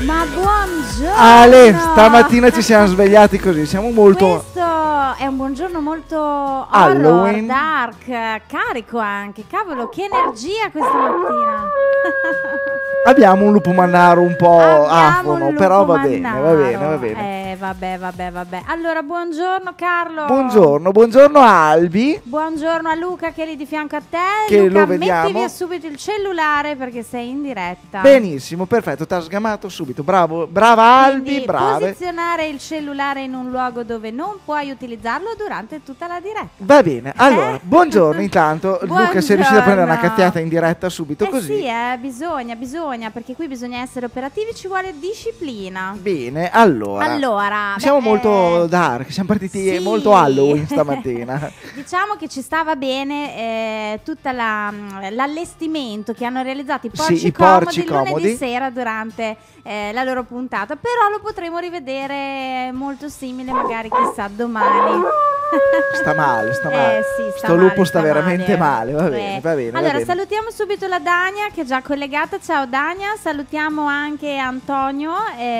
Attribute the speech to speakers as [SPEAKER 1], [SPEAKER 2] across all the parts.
[SPEAKER 1] Ma buongiorno!
[SPEAKER 2] Ale, stamattina ci siamo svegliati così, siamo molto...
[SPEAKER 1] Questo è un buongiorno molto
[SPEAKER 2] Halloween.
[SPEAKER 1] horror, dark, carico anche. Cavolo, che energia questa mattina!
[SPEAKER 2] Abbiamo un lupo mannaro un po'
[SPEAKER 1] Abbiamo
[SPEAKER 2] afono,
[SPEAKER 1] un
[SPEAKER 2] però
[SPEAKER 1] lupo
[SPEAKER 2] va bene, va bene, va
[SPEAKER 1] mannaro.
[SPEAKER 2] bene.
[SPEAKER 1] Vabbè. Allora, buongiorno Carlo.
[SPEAKER 2] Buongiorno a Albi.
[SPEAKER 1] Buongiorno a Luca che è lì di fianco a te.
[SPEAKER 2] Che
[SPEAKER 1] Luca,
[SPEAKER 2] lo vediamo.
[SPEAKER 1] metti via subito il cellulare perché sei in diretta.
[SPEAKER 2] Benissimo, perfetto, t'ha sgamato subito. Brava Albi,
[SPEAKER 1] Quindi
[SPEAKER 2] brave.
[SPEAKER 1] posizionare il cellulare in un luogo dove non puoi utilizzarlo durante tutta la diretta.
[SPEAKER 2] Va bene, allora, buongiorno intanto. Luca, sei riuscito a prendere una
[SPEAKER 1] Buongiorno.
[SPEAKER 2] cazziata in diretta subito così?
[SPEAKER 1] Sì, bisogna, perché qui bisogna essere operativi, ci vuole disciplina.
[SPEAKER 2] Bene, allora. Siamo molto dark, siamo partiti
[SPEAKER 1] sì.
[SPEAKER 2] molto Halloween stamattina.
[SPEAKER 1] Diciamo che ci stava bene tutto l'allestimento che hanno realizzato i
[SPEAKER 2] Sì,
[SPEAKER 1] porci
[SPEAKER 2] i porci
[SPEAKER 1] comodi lunedì
[SPEAKER 2] comodi.
[SPEAKER 1] sera durante la loro puntata, però lo potremo rivedere molto simile magari chissà domani.
[SPEAKER 2] Sta male.
[SPEAKER 1] Sì,
[SPEAKER 2] Sto lupo sta veramente male, va bene.
[SPEAKER 1] Allora,
[SPEAKER 2] va bene.
[SPEAKER 1] salutiamo subito la Dania che è già collegata. Ciao Dania, salutiamo anche Antonio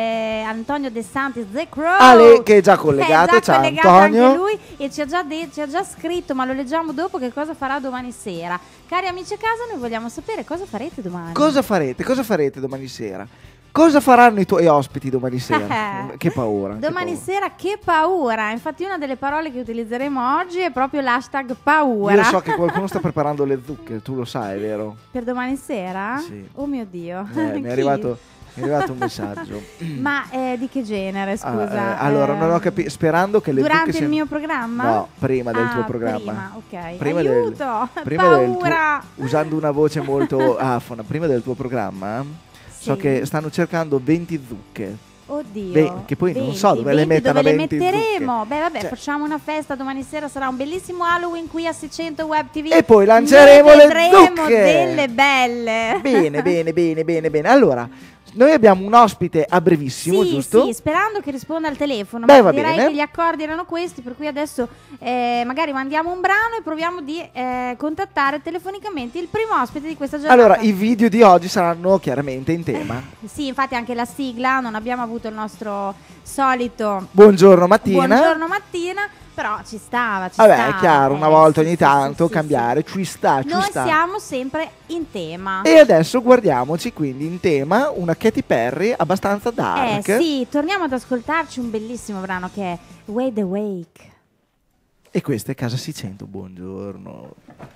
[SPEAKER 1] De Santis The Crow.
[SPEAKER 2] Ale che è già collegato, ciao
[SPEAKER 1] collegato
[SPEAKER 2] Antonio.
[SPEAKER 1] anche lui e ci ha già scritto, ma lo leggiamo dopo, che cosa farà domani sera. Cari amici a casa, noi vogliamo sapere cosa farete domani.
[SPEAKER 2] Cosa farete domani sera? Cosa faranno i tuoi ospiti domani sera? Che paura.
[SPEAKER 1] Domani sera che paura. Infatti una delle parole che utilizzeremo oggi è proprio l'hashtag paura.
[SPEAKER 2] Io so che qualcuno sta preparando le zucche, tu lo sai, vero?
[SPEAKER 1] Per domani sera?
[SPEAKER 2] Sì.
[SPEAKER 1] Oh mio Dio.
[SPEAKER 2] Mi è arrivato un messaggio.
[SPEAKER 1] Ma di che genere, scusa?
[SPEAKER 2] Allora, non ho capito, sperando che le
[SPEAKER 1] durante
[SPEAKER 2] zucche
[SPEAKER 1] il mio programma?
[SPEAKER 2] No, prima del tuo programma.
[SPEAKER 1] Prima, ok. Aiuto, paura.
[SPEAKER 2] Usando una voce molto afona, prima del tuo programma, so che stanno cercando 20 zucche.
[SPEAKER 1] Oddio,
[SPEAKER 2] che poi non so dove le mettono,
[SPEAKER 1] dove le
[SPEAKER 2] 20
[SPEAKER 1] metteremo.
[SPEAKER 2] zucche.
[SPEAKER 1] Beh, vabbè, facciamo una festa domani sera, sarà un bellissimo Halloween qui a 600 Web TV.
[SPEAKER 2] E poi lanceremo le
[SPEAKER 1] vedremo
[SPEAKER 2] zucche.
[SPEAKER 1] delle belle.
[SPEAKER 2] Bene. Allora, noi abbiamo un ospite a brevissimo, giusto?
[SPEAKER 1] Sì, sperando che risponda al telefono.
[SPEAKER 2] Beh,
[SPEAKER 1] ma
[SPEAKER 2] va
[SPEAKER 1] direi
[SPEAKER 2] bene.
[SPEAKER 1] che gli accordi erano questi, per cui adesso magari mandiamo un brano e proviamo di contattare telefonicamente il primo ospite di questa giornata.
[SPEAKER 2] Allora, i video di oggi saranno chiaramente in tema.
[SPEAKER 1] Sì, infatti anche la sigla, non abbiamo avuto il nostro solito
[SPEAKER 2] Buongiorno mattina.
[SPEAKER 1] Buongiorno mattina, però ci stava.
[SPEAKER 2] Vabbè, è chiaro, una volta ogni tanto
[SPEAKER 1] sì,
[SPEAKER 2] cambiare, ci sta.
[SPEAKER 1] Noi siamo sempre in tema.
[SPEAKER 2] E adesso guardiamoci quindi in tema una Katy Perry abbastanza dark.
[SPEAKER 1] Sì, torniamo ad ascoltarci un bellissimo brano che è Wade Awake.
[SPEAKER 2] E questa è Casa 600, buongiorno.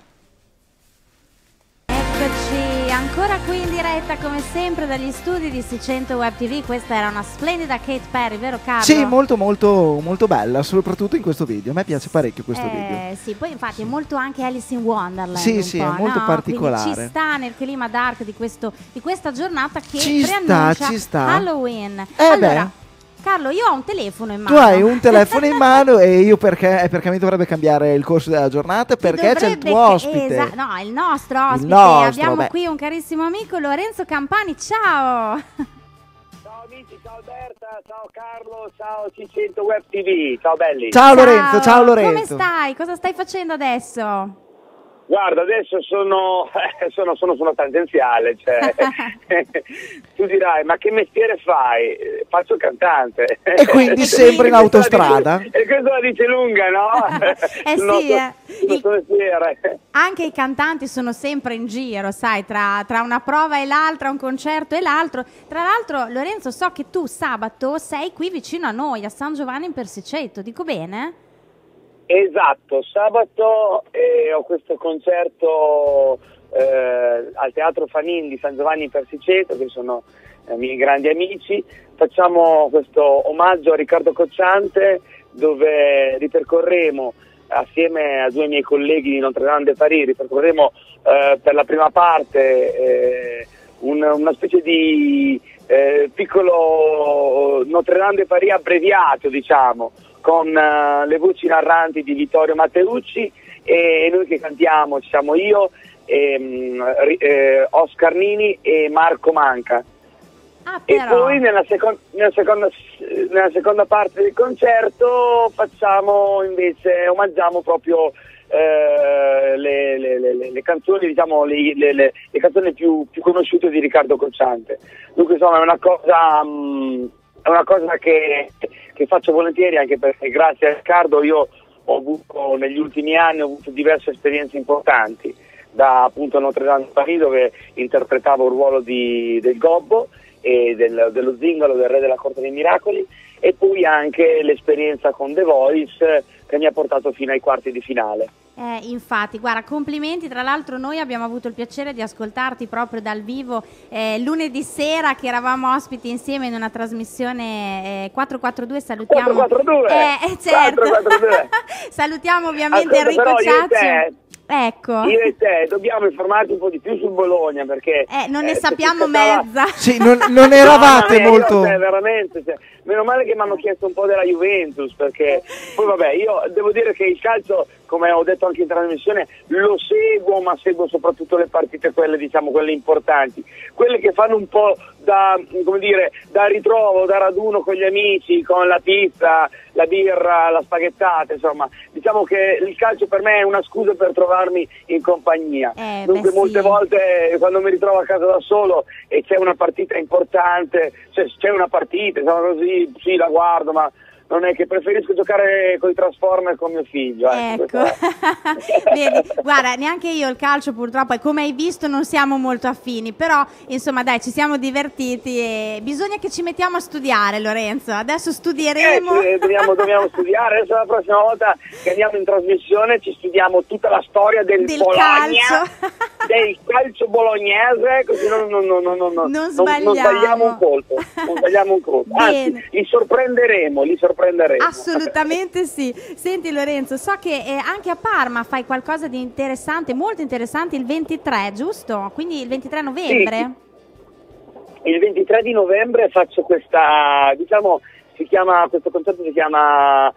[SPEAKER 1] Eccoci, ancora qui in diretta come sempre dagli studi di 600 Web TV. Questa era una splendida Katy Perry, vero Carlo?
[SPEAKER 2] Sì, molto bella, soprattutto in questo video. A me piace parecchio questo video.
[SPEAKER 1] Sì, poi infatti è molto anche Alice in Wonderland.
[SPEAKER 2] Sì, è molto particolare.
[SPEAKER 1] Quindi ci sta nel clima dark di questa giornata che
[SPEAKER 2] ci
[SPEAKER 1] preannuncia
[SPEAKER 2] sta.
[SPEAKER 1] Halloween. Allora,
[SPEAKER 2] beh.
[SPEAKER 1] Carlo, io ho un telefono in mano.
[SPEAKER 2] Tu hai un telefono in mano e io perché mi dovrebbe cambiare il corso della giornata? Perché c'è il tuo ospite.
[SPEAKER 1] No, il nostro ospite. Abbiamo qui un carissimo amico, Lorenzo Campani. Ciao.
[SPEAKER 3] Ciao amici, ciao Alberta, ciao Carlo, ciao 600 Web TV, ciao belli.
[SPEAKER 2] Ciao Lorenzo.
[SPEAKER 1] Come stai? Cosa stai facendo adesso?
[SPEAKER 3] Guarda, adesso sono tangenziale, cioè, tu dirai, ma che mestiere fai? Faccio il cantante.
[SPEAKER 2] E quindi sempre in autostrada?
[SPEAKER 3] E questo la dice lunga, no? Il nostro mestiere.
[SPEAKER 1] Anche i cantanti sono sempre in giro, sai, tra una prova e l'altra, un concerto e l'altro. Tra l'altro, Lorenzo, so che tu sabato sei qui vicino a noi, a San Giovanni in Persiceto, dico bene?
[SPEAKER 3] Esatto, sabato ho questo concerto al Teatro Fanin di San Giovanni in Persiceto, che sono miei grandi amici. Facciamo questo omaggio a Riccardo Cocciante, dove ripercorreremo assieme a due miei colleghi di Notre Dame de Paris, ripercorreremo per la prima parte una specie di piccolo Notre Dame de Paris abbreviato, diciamo, con le voci narranti di Vittorio Matteucci, e noi che cantiamo ci siamo io, Oscar Nini e Marco Manca. E poi nella seconda parte del concerto facciamo invece, omaggiamo proprio le canzoni, diciamo, le canzoni più conosciute di Riccardo Cocciante. Dunque insomma è una cosa che faccio volentieri, anche perché grazie a Riccardo io ho avuto negli ultimi anni diverse esperienze importanti, da appunto Notre Dame de Paris, dove interpretavo il ruolo del Gobbo e dello Zingaro, del Re della Corte dei Miracoli, e poi anche l'esperienza con The Voice che mi ha portato fino ai quarti di finale.
[SPEAKER 1] Infatti, guarda, complimenti. Tra l'altro noi abbiamo avuto il piacere di ascoltarti proprio dal vivo lunedì sera, che eravamo ospiti insieme in una trasmissione 442. Salutiamo
[SPEAKER 3] 442
[SPEAKER 1] certo.
[SPEAKER 3] 442.
[SPEAKER 1] Salutiamo ovviamente Enrico Ciaccio. Ecco.
[SPEAKER 3] Io e te dobbiamo informarti un po' di più sul Bologna, perché
[SPEAKER 1] non ne sappiamo mezza.
[SPEAKER 2] Sì, non eravate molto.
[SPEAKER 3] Veramente, meno male che mi hanno chiesto un po' della Juventus, perché poi vabbè, io devo dire che il calcio, come ho detto anche in trasmissione, lo seguo, ma seguo soprattutto le partite, quelle, diciamo, quelle importanti, quelle che fanno un po' da ritrovo, da raduno con gli amici, con la pizza, la birra, la spaghettata, insomma, diciamo che il calcio per me è una scusa per trovarmi in compagnia. Dunque molte volte quando mi ritrovo a casa da solo e c'è una partita importante, c'è una partita, insomma, così sì, la guardo, ma non è che preferisco giocare con i Transformer con mio figlio.
[SPEAKER 1] Ecco. Vedi, guarda, neanche io il calcio purtroppo, e come hai visto non siamo molto affini, però insomma dai, ci siamo divertiti e bisogna che ci mettiamo a studiare, Lorenzo. Adesso studieremo.
[SPEAKER 3] Dobbiamo studiare. Adesso la prossima volta che andiamo in trasmissione ci studiamo tutta la storia del Bologna, del calcio bolognese, così non sbagliamo un colpo. Anzi, li sorprenderemo.
[SPEAKER 1] Assolutamente sì. Senti Lorenzo, so che anche a Parma fai qualcosa di interessante, molto interessante, il 23, giusto? Quindi il 23 novembre?
[SPEAKER 3] Sì. Il 23 di novembre faccio questa, diciamo, questo concerto si chiama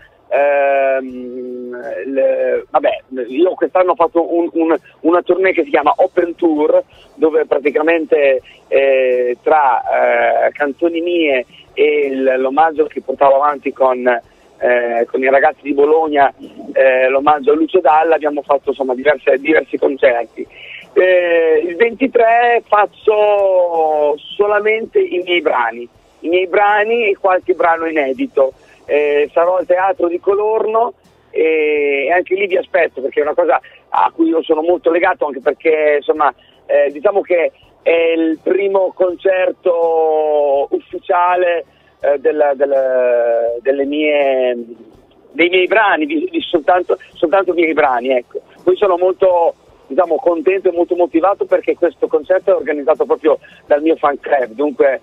[SPEAKER 3] io quest'anno ho fatto una tournée che si chiama Open Tour, dove praticamente tra canzoni mie e l'omaggio che portavo avanti con i ragazzi di Bologna, l'omaggio a Lucio Dalla, abbiamo fatto insomma diversi concerti. Il 23 faccio solamente i miei brani e qualche brano inedito. Sarò al Teatro di Colorno e anche lì vi aspetto, perché è una cosa a cui io sono molto legato, anche perché insomma diciamo che è il primo concerto ufficiale dei miei brani, soltanto miei brani, ecco. Poi sono molto, diciamo, contento e molto motivato perché questo concerto è organizzato proprio dal mio fan club, dunque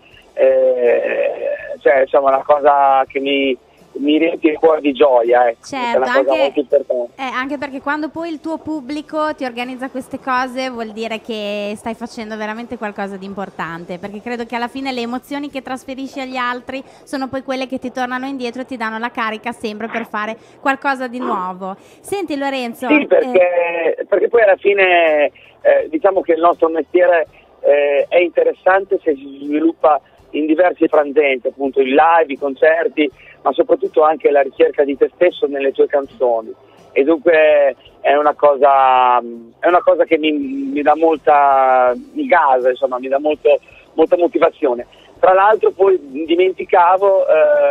[SPEAKER 3] cioè, insomma, una cosa che mi riempie il cuore di gioia,
[SPEAKER 1] certo, anche perché quando poi il tuo pubblico ti organizza queste cose vuol dire che stai facendo veramente qualcosa di importante, perché credo che alla fine le emozioni che trasferisci agli altri sono poi quelle che ti tornano indietro e ti danno la carica sempre per fare qualcosa di nuovo. Senti Lorenzo,
[SPEAKER 3] sì, perché poi alla fine diciamo che il nostro mestiere è interessante se si sviluppa in diversi frangenti, appunto il live, i concerti, ma soprattutto anche la ricerca di te stesso nelle tue canzoni, e dunque è una cosa che mi dà mi gasa, insomma, mi dà molta motivazione. Tra l'altro poi dimenticavo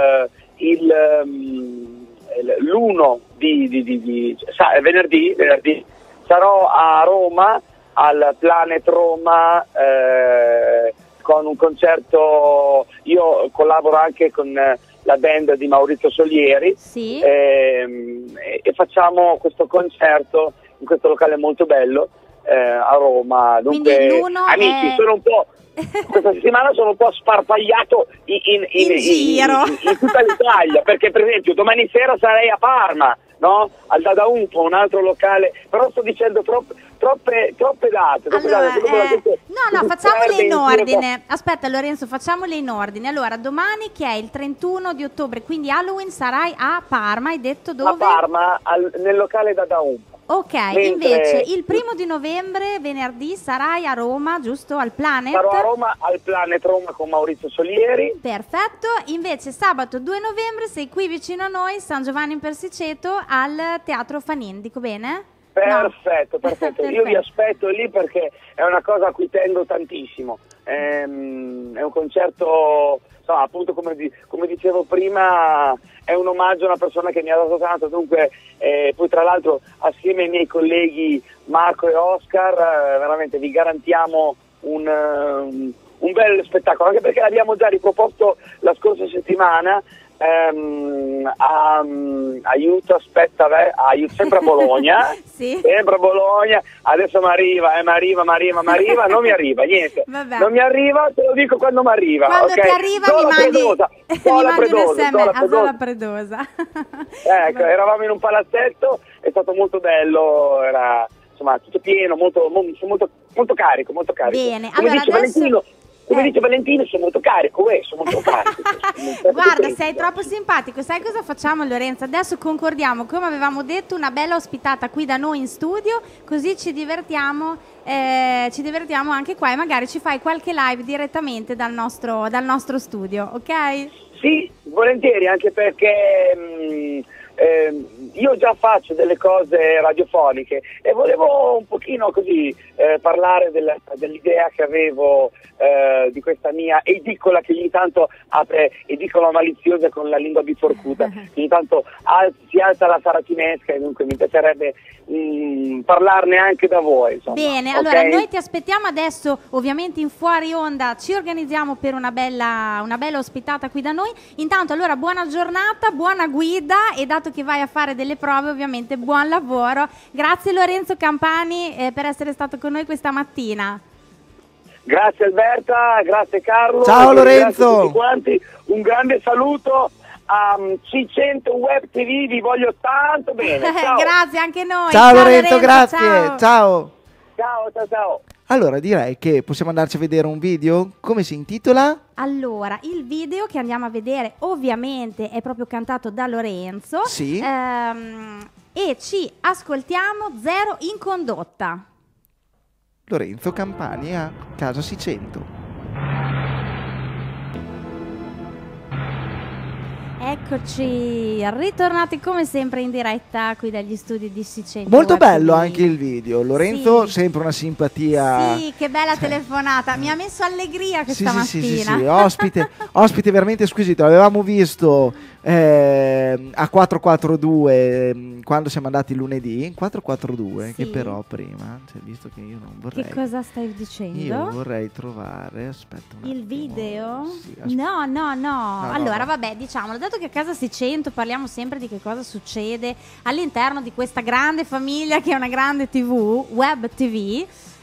[SPEAKER 3] l'1 venerdì sarò a Roma al Planet Roma con un concerto. Io collaboro anche con la band di Maurizio Solieri,
[SPEAKER 1] sì.
[SPEAKER 3] E facciamo questo concerto in questo locale molto bello a Roma. Dunque, amici, sono un po', questa settimana sono un po' sparpagliato in
[SPEAKER 1] giro
[SPEAKER 3] in tutta l'Italia, perché per esempio domani sera sarei a Parma, no? Al Dada Umpo, un altro locale, però sto dicendo troppe date.
[SPEAKER 1] No, facciamole in ordine. Aspetta Lorenzo, facciamole in ordine. Allora, domani che è il 31 di ottobre, quindi Halloween, sarai a Parma, hai detto dove?
[SPEAKER 3] A Parma, nel locale Dada Umpo.
[SPEAKER 1] Ok, invece il 1 di novembre, venerdì, sarai a Roma, giusto? Al Planet?
[SPEAKER 3] Sarò a Roma, al Planet Roma con Maurizio Solieri.
[SPEAKER 1] Perfetto, invece sabato 2 novembre sei qui vicino a noi, San Giovanni in Persiceto, al Teatro Fanin, dico bene?
[SPEAKER 3] Perfetto, perfetto. Io vi aspetto lì perché è una cosa a cui tengo tantissimo. È un concerto, insomma, appunto come dicevo prima, è un omaggio a una persona che mi ha dato tanto, dunque poi tra l'altro assieme ai miei colleghi Marco e Oscar veramente vi garantiamo un bel spettacolo, anche perché l'abbiamo già riproposto la scorsa settimana. Aiuto, sempre a Bologna.
[SPEAKER 1] Sì.
[SPEAKER 3] Sempre a Bologna, adesso mi arriva, non mi arriva niente.
[SPEAKER 1] Vabbè.
[SPEAKER 3] Non mi arriva, te lo dico quando mi arriva.
[SPEAKER 1] Quando
[SPEAKER 3] okay?
[SPEAKER 1] ti arriva mi mandi un SMS a Zola Predosa.
[SPEAKER 3] Ecco, eravamo in un palazzetto, è stato molto bello, era insomma tutto pieno, molto carico.
[SPEAKER 1] Bene,
[SPEAKER 3] Come
[SPEAKER 1] allora
[SPEAKER 3] dice
[SPEAKER 1] adesso...
[SPEAKER 3] Valentino, come dice Valentino, sono molto carico.
[SPEAKER 1] Guarda, sei troppo simpatico. Sai cosa facciamo, Lorenzo? Adesso concordiamo, come avevamo detto, una bella ospitata qui da noi in studio, così ci divertiamo anche qua e magari ci fai qualche live direttamente dal nostro studio, ok?
[SPEAKER 3] Sì, volentieri, anche perché io già faccio delle cose radiofoniche e volevo un pochino così parlare dell'idea che avevo di questa mia edicola che ogni tanto apre, edicola maliziosa con la lingua biforcuta, ogni tanto si alza la saratinesca e dunque mi piacerebbe parlarne anche da voi, insomma.
[SPEAKER 1] Bene,
[SPEAKER 3] okay?
[SPEAKER 1] Allora noi ti aspettiamo adesso, ovviamente in fuori onda ci organizziamo per una bella ospitata qui da noi. Intanto allora buona giornata, buona guida e dato che vai a fare delle prove ovviamente buon lavoro. Grazie Lorenzo Campani per essere stato con noi questa mattina.
[SPEAKER 3] Grazie Alberta, grazie Carlo.
[SPEAKER 2] Ciao Lorenzo.
[SPEAKER 3] Grazie a tutti quanti, un grande saluto a C100 Web TV, vi voglio tanto bene. Ciao.
[SPEAKER 1] Grazie anche noi.
[SPEAKER 2] Ciao Lorenzo, grazie. Ciao.
[SPEAKER 3] Ciao.
[SPEAKER 2] Allora direi che possiamo andarci a vedere un video. Come si intitola?
[SPEAKER 1] Allora, il video che andiamo a vedere ovviamente è proprio cantato da Lorenzo.
[SPEAKER 2] Sì.
[SPEAKER 1] E ci ascoltiamo Zero in condotta.
[SPEAKER 2] Lorenzo Campani a Casa Sicento.
[SPEAKER 1] Eccoci, ritornati come sempre in diretta qui dagli studi di Sicento.
[SPEAKER 2] Molto bello anche il video. Lorenzo, sì. Sempre una simpatia.
[SPEAKER 1] Sì, che bella telefonata. Mi ha messo allegria questa mattina.
[SPEAKER 2] Sì. Ospite veramente squisito. L'avevamo visto a 442 quando siamo andati lunedì. 442, sì. Che però prima, cioè, visto che io non vorrei.
[SPEAKER 1] Che cosa stai dicendo?
[SPEAKER 2] Io vorrei trovare, aspetta un
[SPEAKER 1] il
[SPEAKER 2] attimo.
[SPEAKER 1] video?
[SPEAKER 2] Sì,
[SPEAKER 1] no. Allora,
[SPEAKER 2] no.
[SPEAKER 1] vabbè, diciamolo, dato che a Casa Sicento parliamo sempre di che cosa succede all'interno di questa grande famiglia che è una grande TV, Web TV.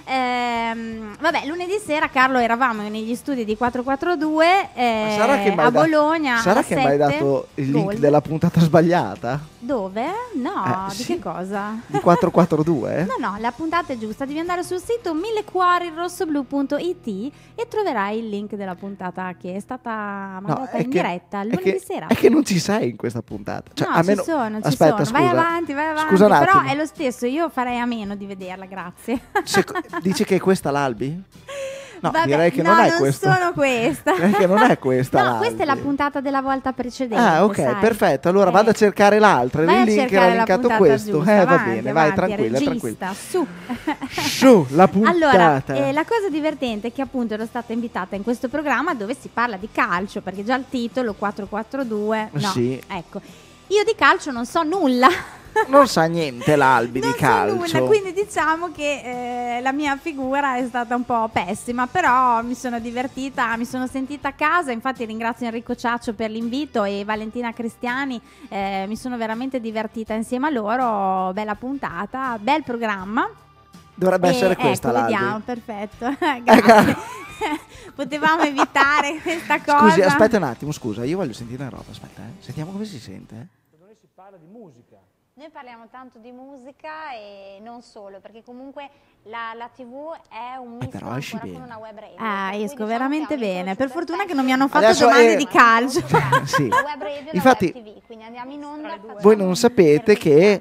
[SPEAKER 1] Vabbè, lunedì sera, Carlo, eravamo negli studi di 442 a Bologna.
[SPEAKER 2] Sarà che mi hai dato il link della puntata sbagliata?
[SPEAKER 1] Dove? No, di
[SPEAKER 2] sì.
[SPEAKER 1] che cosa?
[SPEAKER 2] Di 442?
[SPEAKER 1] No, la puntata è giusta. Devi andare sul sito millecuorirossoblu.it e troverai il link della puntata che è stata mandata in diretta lunedì sera.
[SPEAKER 2] È che non ci sei in questa puntata. Cioè,
[SPEAKER 1] no,
[SPEAKER 2] almeno...
[SPEAKER 1] ci sono.
[SPEAKER 2] Aspetta, scusa.
[SPEAKER 1] Vai avanti.
[SPEAKER 2] Scusa un attimo.
[SPEAKER 1] Però è lo stesso, io farei a meno di vederla, grazie.
[SPEAKER 2] Dici che è questa l'Albi? No,
[SPEAKER 1] vabbè,
[SPEAKER 2] direi che non è questa.
[SPEAKER 1] Non sono questa.
[SPEAKER 2] Direi che non è questa.
[SPEAKER 1] No, questa è la puntata della volta precedente.
[SPEAKER 2] Ah, ok,
[SPEAKER 1] sai?
[SPEAKER 2] perfetto. Allora vado a cercare l'altra. Il link era linkato questo.
[SPEAKER 1] Giusta,
[SPEAKER 2] va bene, vai tranquilla.
[SPEAKER 1] Su.
[SPEAKER 2] La puntata.
[SPEAKER 1] Allora, la cosa divertente è che appunto ero stata invitata in questo programma dove si parla di calcio, perché già il titolo 442. No,
[SPEAKER 2] sì.
[SPEAKER 1] Ecco. Io di calcio non so nulla.
[SPEAKER 2] Non sa niente l'Albi di calcio.
[SPEAKER 1] Non so nulla, quindi diciamo che la mia figura è stata un po' pessima, però mi sono divertita, mi sono sentita a casa. Infatti ringrazio Enrico Ciaccio per l'invito e Valentina Cristiani, mi sono veramente divertita insieme a loro. Bella puntata, bel programma.
[SPEAKER 2] Dovrebbe essere questa l'Albi.
[SPEAKER 1] Vediamo, perfetto. Grazie. Potevamo evitare questa cosa.
[SPEAKER 2] Scusi, aspetta un attimo, scusa, io voglio sentire una roba, aspetta, Sentiamo come si sente.
[SPEAKER 4] Secondo me si parla di musica.
[SPEAKER 5] Noi parliamo tanto di musica e non solo, perché comunque la TV è un misto
[SPEAKER 2] però esci
[SPEAKER 5] con
[SPEAKER 2] bene.
[SPEAKER 5] una web radio.
[SPEAKER 1] Esco veramente bene. Per fortuna che non mi hanno fatto domande di calcio.
[SPEAKER 2] Sì.
[SPEAKER 5] La web radio e
[SPEAKER 2] Infatti,
[SPEAKER 5] la web TV, quindi andiamo in onda.
[SPEAKER 2] Voi non sapete che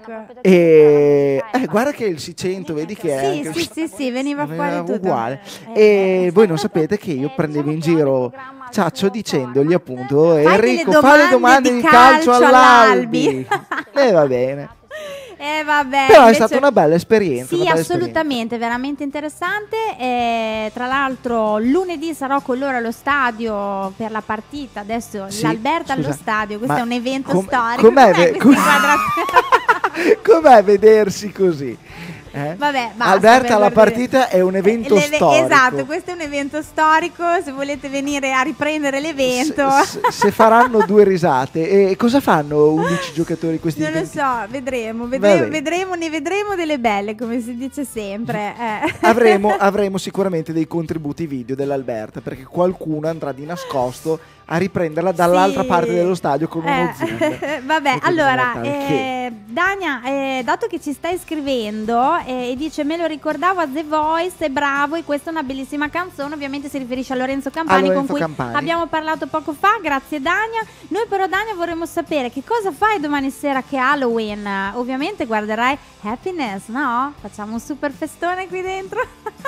[SPEAKER 2] guarda che il Sicento, vedi che è
[SPEAKER 1] sì, veniva fuori tutto
[SPEAKER 2] uguale. E voi non sapete che io prendevo in giro Ciaccio dicendogli appunto Enrico fa le domande di calcio all'Albi. E va bene.
[SPEAKER 1] Vabbè,
[SPEAKER 2] Però è
[SPEAKER 1] invece-
[SPEAKER 2] stata una bella esperienza.
[SPEAKER 1] Sì,
[SPEAKER 2] una bella
[SPEAKER 1] assolutamente, veramente interessante. Tra l'altro lunedì sarò con loro allo stadio per la partita. Adesso
[SPEAKER 2] Sì,
[SPEAKER 1] l'Alberta allo
[SPEAKER 2] scusa,
[SPEAKER 1] stadio, questo
[SPEAKER 2] ma
[SPEAKER 1] è un evento
[SPEAKER 2] com-
[SPEAKER 1] storico.
[SPEAKER 2] com'è
[SPEAKER 1] Com'è
[SPEAKER 2] ve-
[SPEAKER 1] questi inquadrature?
[SPEAKER 2] Com'è vedersi così?
[SPEAKER 1] Vabbè, basta,
[SPEAKER 2] Alberta,
[SPEAKER 1] per
[SPEAKER 2] la
[SPEAKER 1] dire.
[SPEAKER 2] partita è un evento storico.
[SPEAKER 1] Esatto, questo è un evento storico. Se volete venire a riprendere l'evento,
[SPEAKER 2] Se faranno 2 risate, e cosa fanno 11 giocatori questi
[SPEAKER 1] non lo
[SPEAKER 2] 20?
[SPEAKER 1] so, vedremo,
[SPEAKER 2] Va bene.
[SPEAKER 1] ne vedremo delle belle, come si dice sempre.
[SPEAKER 2] Avremo sicuramente dei contributi video dell'Alberta, perché qualcuno andrà di nascosto a riprenderla dall'altra
[SPEAKER 1] Sì.
[SPEAKER 2] parte dello stadio con uno zoom.
[SPEAKER 1] Vabbè,
[SPEAKER 2] E quindi
[SPEAKER 1] allora,
[SPEAKER 2] in realtà che-
[SPEAKER 1] Dania, dato che ci stai scrivendo e dice me lo ricordavo a The Voice, è bravo e questa è una bellissima canzone, ovviamente si riferisce a Lorenzo Campani,
[SPEAKER 2] Lorenzo
[SPEAKER 1] con cui
[SPEAKER 2] Campani.
[SPEAKER 1] abbiamo parlato poco fa, grazie Dania. Noi però Dania vorremmo sapere che cosa fai domani sera che è Halloween. Ovviamente guarderai Happiness, no? Facciamo un super festone qui dentro.